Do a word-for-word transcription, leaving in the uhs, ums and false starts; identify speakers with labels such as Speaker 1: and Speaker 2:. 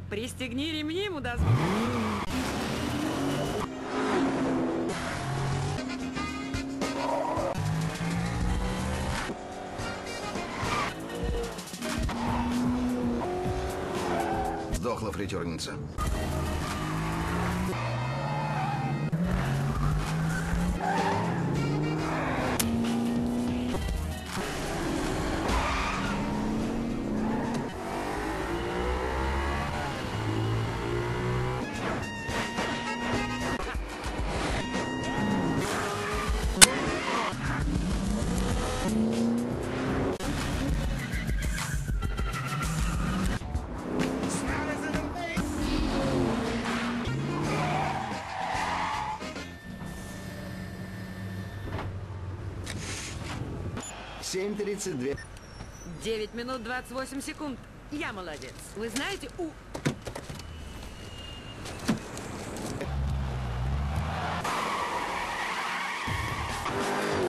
Speaker 1: Пристегни ремни, мудак.
Speaker 2: Сдохла фритюрница.
Speaker 3: семь тридцать два.
Speaker 1: девять минут двадцать восемь секунд. Я молодец. Вы знаете, у